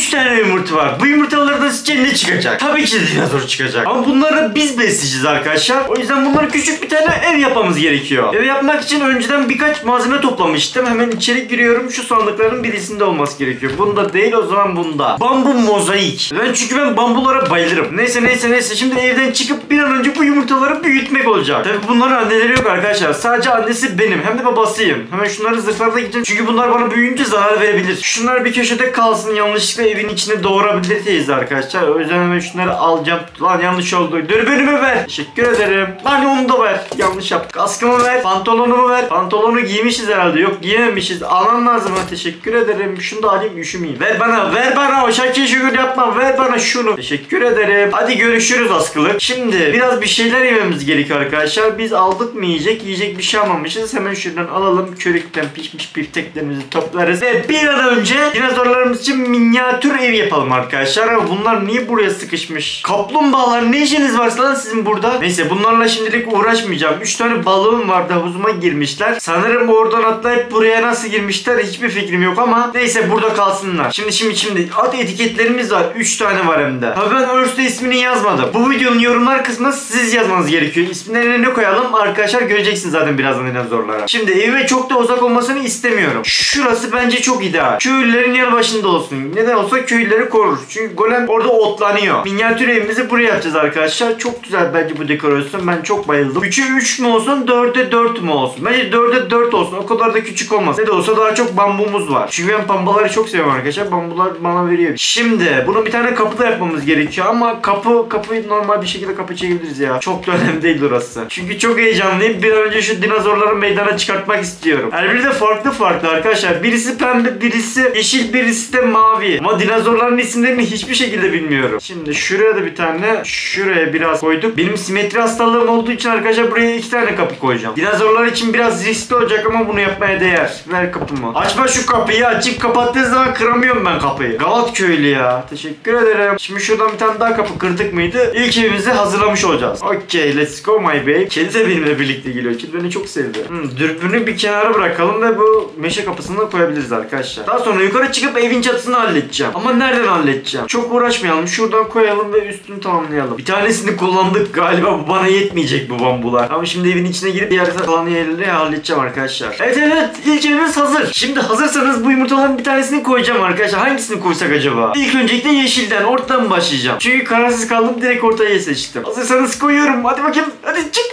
3 tane yumurta var. Bu yumurtalardan sizce ne çıkacak? Tabii ki de dinozor çıkacak. Ama bunları biz besleyeceğiz arkadaşlar. O yüzden bunları küçük bir tane ev yapmamız gerekiyor. Ev yapmak için önceden birkaç malzeme toplamıştım. Hemen içeri giriyorum. Şu sandıkların birisinde olması gerekiyor. Bunda değil, o zaman bunda. Bambu mozaik. Çünkü ben bambulara bayılırım. Neyse. Şimdi evden çıkıp bir an önce bu yumurtaları büyütmek olacak. Tabii bunların anneleri yok arkadaşlar. Sadece annesi benim. Hem de babasıyım. Hemen şunları zırhlarda gideceğim. Çünkü bunlar bana büyüyünce zarar verebilir. Şunlar bir köşede kalsın. Yanlışlıkla evin içine doğurabilir teyze arkadaşlar. O yüzden hemen şunları alacağım. Lan yanlış oldu. Dürbünümü ver. Teşekkür ederim. Lan onu da ver. Yanlış yaptık. Kaskımı ver. Pantolonumu ver. Pantolonu giymişiz herhalde. Yok giyememişiz. Almam lazım. Teşekkür ederim. Şunu da alayım, üşümeyeyim. Ver bana. O şakir şükür yapma. Ver bana şunu. Teşekkür ederim. Hadi görüşürüz askılık. Şimdi biraz bir şeyler yememiz gerekiyor arkadaşlar. Biz aldık mı yiyecek bir şey almamışız. Hemen şuradan alalım. Körükten pişmiş bifteklerimizi toplarız. Ve bir an önce dinozorlarımız için minyatür ev yapalım arkadaşlar. Ama bunlar niye buraya sıkışmış? Kaplumbağalar, ne işiniz var lan sizin burada? Neyse bunlarla şimdilik uğraşmayacağım. 3 tane balığım vardı, havuzuma girmişler. Sanırım oradan atlayıp buraya nasıl girmişler hiçbir fikrim yok ama neyse burada kalsınlar. Şimdi ad etiketlerimiz var. 3 tane var hem de. Tabii ben Örste ismini yazmadım. Bu videonun yorumlar kısmına siz yazmanız gerekiyor. İsimlerine ne koyalım arkadaşlar, göreceksiniz zaten birazdan dinozorlara. Şimdi evime çok da uzak olmasını istemiyorum. Şurası bence çok ideal. Köylülerin yanı başında olsun. Neden olsa köylüleri korur. Çünkü golem orada otlanıyor. Minyatür evimizi buraya yapacağız arkadaşlar. Çok güzel bence bu dekorasyon. Ben çok bayıldım. 3'e 3 mü olsun, 4'e 4 mü olsun? Bence 4'e 4 olsun. O kadar da küçük olmaz. Ne de olsa daha çok bambumuz var. Çünkü ben bambaları çok seviyorum arkadaşlar. Bambular bana veriyor. Şimdi bunu bir tane kapı da yapmamız gerekiyor ama kapıyı normal bir şekilde kapı çekebiliriz ya. Çok da önemli değil orası. Çünkü çok heyecanlıyım. Bir an önce şu dinozorları meydana çıkartmak istiyorum. Her biri de farklı arkadaşlar. Birisi pembe, birisi yeşil, birisi de mavi. Ama dinozorların isimlerini hiçbir şekilde bilmiyorum. Şimdi şuraya da bir tane, şuraya biraz koyduk. Benim simetri hastalığım olduğu için arkadaşlar buraya 2 tane kapı koyacağım. Dinozorlar için biraz riskli olacak ama bunu yapmaya değer. Ver kapımı. Açma şu kapıyı. Açıp kapattığı zaman kıramıyorum ben kapıyı. Gavat köylü ya. Teşekkür ederim. Şimdi şuradan bir tane daha kapı kırdık mıydı? İlk evimizi hazırlamış olacağız. Okay, let's go my babe. Kedi de benimle birlikte geliyor. Kedi beni çok sevdi. Dürbünü bir kenara bırakalım ve bu meşe kapısını da koyabiliriz arkadaşlar. Daha sonra yukarı çıkıp evin çatısını halledeceğim. Ama nereden halledeceğim? Çok uğraşmayalım. Şuradan koyalım ve üstünü tamamlayalım. Bir tanesini kullandık. Galiba bana yetmeyecek bu bambular. Ama şimdi evin içine girip diğer kalan yerleri halledeceğim arkadaşlar. Evet. İlk evimiz hazır. Şimdi hazırsanız bu yumurtaların bir tanesini koyacağım arkadaşlar. Hangisini koysak acaba? İlk öncelikle yeşilden. Ortadan başlayacağım. Çünkü kararsız kaldım. Direkt ortaya seçtim. Hazırsanız koyuyorum. Hadi bakayım. Hadi çıktı.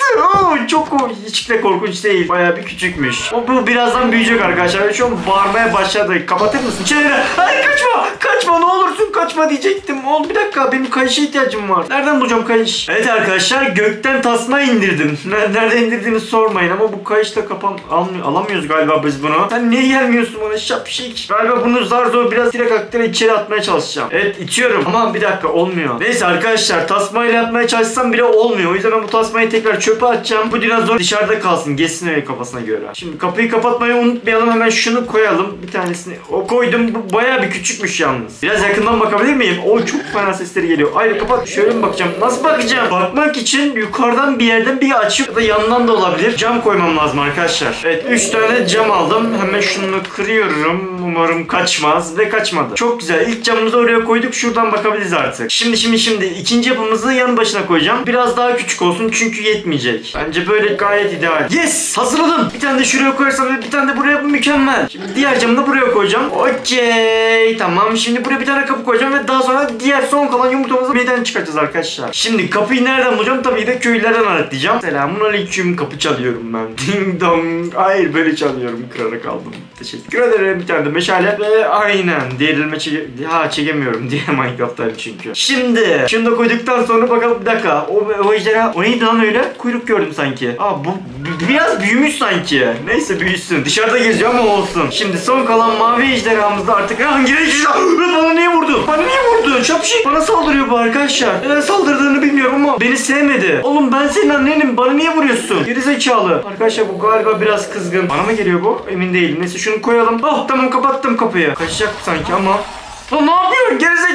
Hiç de korkunç değil. Bayağı bir küçükmüş. Bu birazdan büyüyecek arkadaşlar. Şu an bağırmaya başladı. Kapatır mısın? Hayır kaçma. Kaçma ne olursun kaçma diyecektim. Oğlum bir dakika, benim kayışa ihtiyacım var. Nereden bulacağım kayış? Evet arkadaşlar, gökten tasma indirdim. Nerede indirdiğimi sormayın ama bu kayışla alamıyoruz galiba biz bunu. Sen niye gelmiyorsun bana şapşik? Galiba bunu zar zor biraz direkt aktıra içeri atmaya çalışacağım. Evet itiyorum ama bir dakika olmuyor. Neyse arkadaşlar, tasmayla atmaya çalışsam bile olmuyor. O yüzden bu tasmayı tekrar çöpe atacağım. Bu dinozor dışarıda kalsın. Geçsin öyle kafasına göre. Şimdi kapıyı kapatmayı unutmayalım. Hemen şunu koyalım. Bir tanesini koydum. Bu bayağı bir küçükmüş yalnız. Biraz yakından bakabilir miyim? Çok fena sesleri geliyor. Hayır kapat. Şöyle mi bakacağım? Nasıl bakacağım? Bakmak için yukarıdan bir yerden bir açıp ya da yandan da olabilir. Cam koymam lazım arkadaşlar. Evet 3 tane cam aldım. Hemen şunu kırıyorum. Umarım kaçmaz ve kaçmadı. Çok güzel. İlk camımızı oraya koyduk. Şuradan bakabiliriz artık. Şimdi ikinci yapımızı yanı başına koyacağım. Biraz daha küçük olsun çünkü yetmeyecek. Bence böyle gayet ideal. Yes! Hazırladım. Bir tane de şuraya koyarsam ve bir tane de buraya, mükemmel. Şimdi diğer camı da buraya koyacağım. Okey. Tamam. Şimdi buraya bir tane kapı koyacağım ve daha sonra diğer son kalan yumurtamızı meydana çıkartacağız arkadaşlar. Şimdi kapıyı nereden bulacağım? Tabii de köylülerden arattıracağım. Selamunaleyküm. Kapı çalıyorum ben. Ding dong. Hayır böyle çalıyorum. Kırarak aldım. Teşekkür ederim. Bir tane de meşale ve aynen. Diğerilme çekemiyorum diye Minecraft'tan çünkü. Şimdi şunu da koyduktan sonra bakalım bir dakika. O ejderha. O neydi lan öyle? Kuyruk gördüm sanki. Bu biraz büyümüş sanki. Neyse büyüsün. Dışarıda geziyor ama olsun. Şimdi son kalan mavi ejderhamız da artık hangi ejderha? Bana niye vurdu? Şapşik. Bana saldırıyor bu arkadaşlar. Neden saldırdığını bilmiyorum ama beni sevmedi. Oğlum ben senin annenim. Bana niye vuruyorsun? Gerizekalı. Arkadaşlar bu galiba biraz kızgın. Bana mı geliyor bu? Emin değilim. Neyse şunu koyalım. Tamam kapattım kapıyı. Kaçacak sanki ama. Lan ne yapıyorsun? Gerizekalı.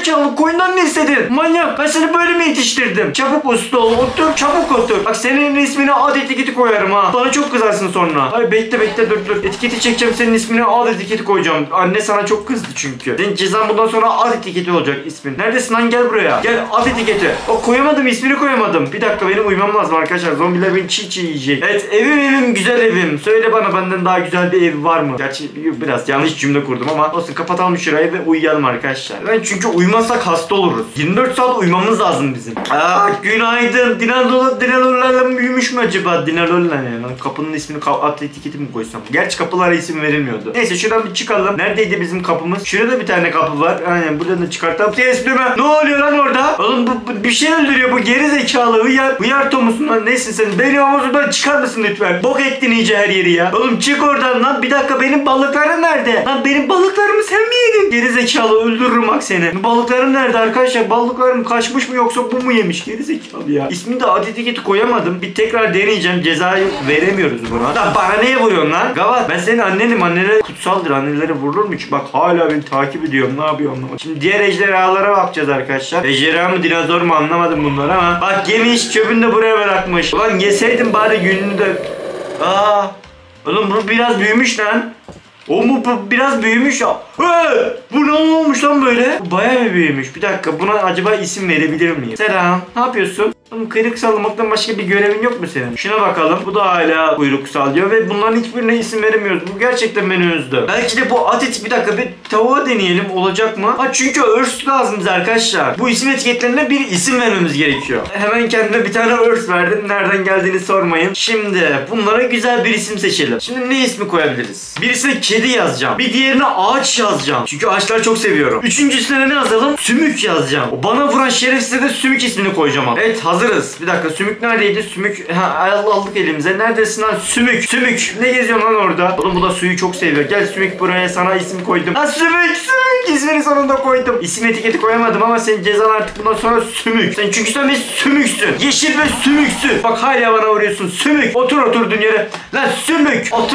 Gerizekalı koyundan ne istedin? Manyak, ben seni böyle mi yetiştirdim? Çabuk usta ol, otur, çabuk otur. Bak senin ismini ad etiketi koyarım ha. Bana çok kızarsın sonra. Ay bekle dur. Etiketi çekeceğim, senin ismini ad etiketi koyacağım. Anne sana çok kızdı çünkü. Senin cezan bundan sonra ad etiketi olacak ismin. Neredesin lan, gel buraya. Gel, ad etiketi. O koyamadım, ismini koyamadım. Bir dakika, benim uyumam lazım arkadaşlar. Zombiler beni çiğ yiyecek. Evet, evim güzel evim. Söyle bana, benden daha güzel bir ev var mı? Gerçi biraz yanlış cümle kurdum ama olsun, kapatalım şurayı ve uyuyalım arkadaşlar. Ben çünkü uyumazsak hasta oluruz. 24 saat uyumamız lazım bizim. Günaydın. Dinalorlarla mı büyümüş mü acaba? Dinalorlar ne lan? Kapının ismini ad etiketi mi koysam? Gerçi kapılara isim verilmiyordu. Neyse şuradan bir çıkalım. Neredeydi bizim kapımız? Şurada bir tane kapı var. Aynen, buradan da çıkartalım. Teslime. Ne oluyor lan orada? Oğlum bu bir şey öldürüyor, bu geri zekalı hıyar tomusun lan, nesin sen? Benim havuzumdan çıkar mısın lütfen? Bok ettin iyice her yeri ya. Oğlum çık oradan lan. Bir dakika, benim balıklarım nerede? Lan benim balıklarımı sen mi yedin? Geri zekalı, öldürürüm bak seni. Balıklarım nerede arkadaşlar? Balıklarım kaçmış mı yoksa bu mu yemiş? Geri zekalı ya. İsmini de ad etiketi koyamadım. Bir tekrar deneyeceğim. Cezayı veremiyoruz buna. Lan bana niye vuruyorsun lan? Gavat, ben senin annenim. Anneler kutsaldır. Annelere vurulur mu? Bak hala beni takip ediyorum. Ne yapıyorum? Şimdi diğer ejderhalara bakacağız arkadaşlar. Ejderha mı dinozor mu anlamadım bunları ama. Bak yemiş, çöpünü de buraya bırakmış. Ulan yeseydim bari, gününü de. Oğlum bu biraz büyümüş lan. O mu biraz büyümüş ya. Bu ne olmuş lan böyle? Bu bayağı bir büyümüş. Bir dakika, buna acaba isim verebilir miyim? Selam. Ne yapıyorsun? Oğlum kıyrık sallamaktan başka bir görevin yok mu senin? Şuna bakalım. Bu da hala kuyruk sallıyor ve bunların hiçbirine isim veremiyoruz. Bu gerçekten beni üzdü. Belki de bu bir dakika, bir tavuğa deneyelim, olacak mı? Çünkü örs lazım bize arkadaşlar. Bu isim etiketlerine bir isim vermemiz gerekiyor. Hemen kendime bir tane örs verdim. Nereden geldiğini sormayın. Şimdi bunlara güzel bir isim seçelim. Şimdi ne ismi koyabiliriz? Birisine kedi yazacağım. Bir diğerine ağaç yazacağım. Çünkü ağaçları çok seviyorum. Üçüncüsüne ne yazalım? Sümük yazacağım. O bana vuran şerefsize de Sümük ismini koyacağım abi. Evet, hazırız. Bir dakika, Sümük neredeydi? Sümük aldık elimize. Neredesin lan? Sümük. Ne geziyorsun lan orada? Oğlum bu da suyu çok seviyor. Gel Sümük, buraya sana isim koydum. Sümük. İsmini sonunda koydum. İsim etiketi koyamadım ama senin cezan artık bundan sonra Sümük. Çünkü sen bir sümüksün. Yeşil ve sümüksün. Bak hala bana vuruyorsun. Sümük. Otur yere. Lan Sümük. Otur.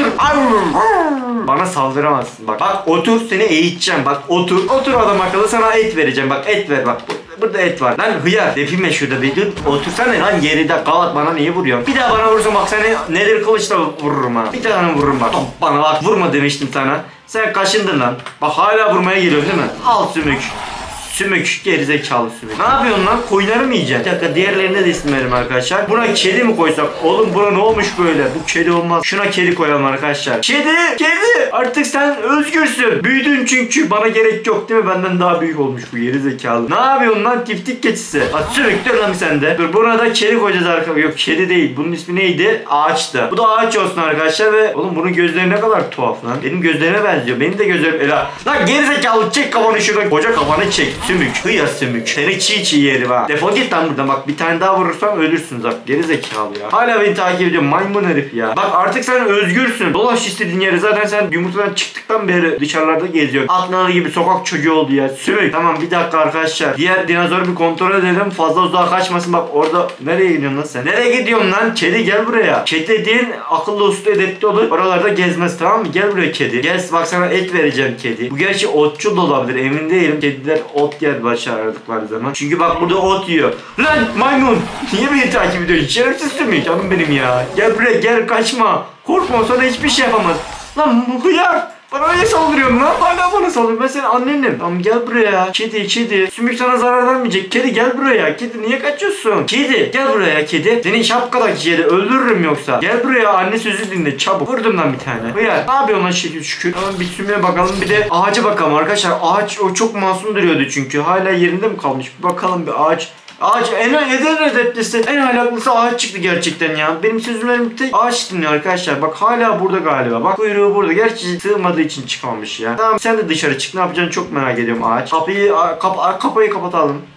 Bana saldıramazsın. Bak otur, seni eğiteceğim. Bak otur adam akıllı, sana et vereceğim. Bak et ver bak. Burada et var. Lan hıyar. Depime şurada bir dur. Otursana lan yerinde. Gavat, bana niye vuruyorsun? Bir daha bana vurursan bak seni nedir kılıçla vururum ha. Bir daha vururum bak. Bana bak, vurma demiştim sana. Sen kaşındın lan. Bak hala vurmaya geliyor değil mi? Al Sümük. Sümük, gerizekalı Sümük. Ne yapıyorsun lan? Koyunları mı yiyeceksin? Bir dakika, diğerlerine de isim verelim arkadaşlar. Buna kedi mi koysak? Oğlum buna ne olmuş böyle? Bu kedi olmaz. Şuna kedi koyalım arkadaşlar. Kedi! Artık sen özgürsün. Büyüdün çünkü. Bana gerek yok değil mi? Benden daha büyük olmuş bu gerizekalı. Ne yapıyorsun lan? Tiftik keçisi. Sümük dur lan sen de. Dur, buna da kedi koyacağız arkadaşlar. Yok, kedi değil. Bunun ismi neydi? Ağaçtı. Bu da ağaç olsun arkadaşlar ve oğlum bunun gözleri ne kadar tuhaf lan. Benim gözlerime benziyor. Benim de gözlerim Ela. Lan gerizekalı, çek kafanı şuradan. Koca kafanı çek. Sümük. Hıyar Sümük. Seni çiğ yerim ha. Defol git lan buradan. Bak bir tane daha vurursam ölürsünüz bak. Gerizekalı ya. Hala beni takip ediyor. Maymun herif ya. Bak artık sen özgürsün. Dolaş istediğin yere. Zaten sen yumurtadan çıktıktan beri dışarılarda geziyorsun. Atnalı gibi sokak çocuğu oldu ya. Sümük. Tamam, bir dakika arkadaşlar. Diğer dinozoru bir kontrol edelim. Fazla uzağa kaçmasın. Bak orada. Nereye gidiyorsun lan sen? Nereye gidiyorsun lan? Kedi gel buraya. Kedi dediğin akıllı, uslu, edepli olur. Oralarda gezmez, tamam mı? Gel buraya kedi. Gel bak, sana et vereceğim kedi. Bu gerçi otçul da olabilir. Emin değilim. Kediler ot yer başardıkları zaman. Çünkü bak burada ot yiyor. Lan maymun. Niye beni takip ediyorsun? Şerefsiz Sümük. Canım benim ya. Gel buraya, gel, kaçma. Korkma, sana hiçbir şey yapamaz. Lan hıyar. Bana niye saldırıyorsun lan? Hala bana saldırıyor. Ben senin annenim. Tamam gel buraya. Kedi. Sümük sana zarar vermeyecek. Kedi gel buraya. Kedi niye kaçıyorsun? Kedi gel buraya kedi. Senin şapkadaki kedi öldürürüm yoksa. Gel buraya, anne sözü dinle çabuk. Vurdum lan bir tane. Hıyar. Ne yapıyorsun lan şekil şükür? Tamam, bir sümüğe bakalım, bir de ağaca bakalım arkadaşlar. Ağaç o çok masum duruyordu çünkü. Hala yerinde mi kalmış? Bir bakalım bir ağaç. Ağaç en edeplisi, en ahlaklısı ağaç çıktı gerçekten ya. Benim sözümlerim tek ağaç dinliyor arkadaşlar. Bak hala burada galiba. Bak kuyruğu burada. Gerçi sığmadığı için çıkmamış ya. Tamam sen de dışarı çık. Ne yapacaksın çok merak ediyorum ağaç. Kapıyı kapatalım.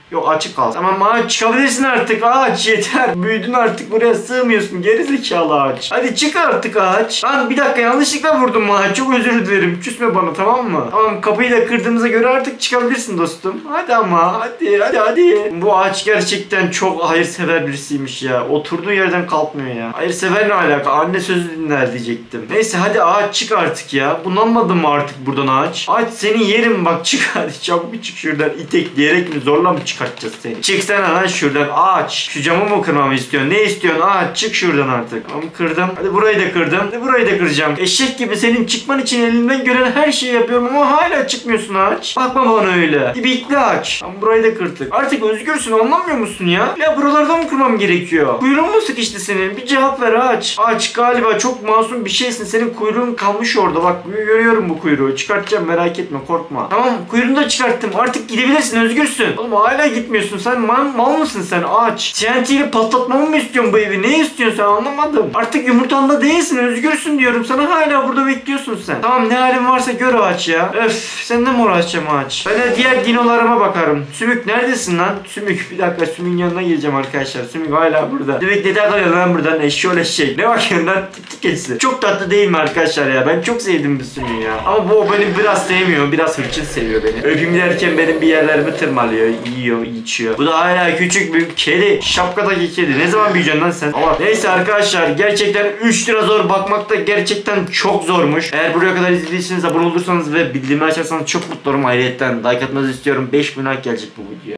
Yok, açık kalsın. Tamam ağaç, çıkabilirsin artık ağaç, yeter. Büyüdün artık, buraya sığmıyorsun gerizekalı ağaç. Hadi çık artık ağaç. Lan bir dakika, yanlışlıkla vurdum ağaç. Çok özür dilerim. Küsme bana, tamam mı? Tamam, kapıyı da kırdığımıza göre artık çıkabilirsin dostum. Hadi ama hadi. Bu ağaç gerçekten çok hayırsever birisiymiş ya. Oturduğu yerden kalkmıyor ya. Hayırsever ne alaka? Anne sözü dinler diyecektim. Neyse hadi ağaç çık artık ya. Bunalmadın mı artık buradan ağaç? Ağaç senin yerin, bak çık hadi, çabuk bir çık şuradan. İtekleyerek mi zorla mı çıkartacağız seni? Çıksana lan şuradan ağaç. Şu camı mı kırmamı istiyorsun? Ne istiyorsun ağaç? Çık şuradan artık. Tamam, kırdım. Hadi burayı da kırdım. Hadi burayı da kıracağım. Eşek gibi senin çıkman için elimden gelen her şeyi yapıyorum ama hala çıkmıyorsun ağaç. Bakma bana öyle. İbikli ağaç. Tamam, burayı da kırdık. Artık özgürsün, anlamıyor musun ya? Ya buralardan mı kırmam gerekiyor? Kuyruğun mu sıkıştı senin? Bir cevap ver ağaç. Ağaç galiba çok masum bir şeysin. Senin kuyruğun kalmış orada. Bak görüyorum bu kuyruğu. Çıkartacağım, merak etme, korkma. Tamam, kuyruğunu da çıkarttım. Artık gidebilirsin, özgürsün. Oğlum hala gitmiyorsun. Sen mal mısın sen ağaç? TNT ile patlatmamı mı istiyorsun bu evi? Ne istiyorsun sen, anlamadım. Artık yumurtanda değilsin, özgürsün diyorum sana, hala burada bekliyorsun sen. Tamam, ne halin varsa gör ağaç ya. Öf, seninle mi uğraşacağım ağaç? Ben de diğer dinolarıma bakarım. Sümük neredesin lan? Sümük, bir dakika, Sümük'ün yanına geleceğim arkadaşlar. Sümük hala burada. Sümük neden kalıyor lan buradan? Eşşoğlu eşek. Ne bakıyorsun lan? Tik geçsin. Çok tatlı değil mi arkadaşlar ya? Ben çok sevdim bu Sümük'ü ya. Ama bu beni biraz sevmiyor. Biraz hırçın seviyor beni. Öpeyim derken benim bir yerlerimi tırmalıyor. Yiyor, içiyor. Bu da hala küçük bir kedi. Şapkadaki kedi. Ne zaman büyüyeceksin lan sen? Allah. Neyse arkadaşlar, gerçekten 3 lira zor bakmak da gerçekten çok zormuş. Eğer buraya kadar izlediyseniz abone olursanız ve bildirimleri açarsanız çok mutlu olurum. Ayrıca like atmanızı istiyorum. 5000 like gelecek bu video.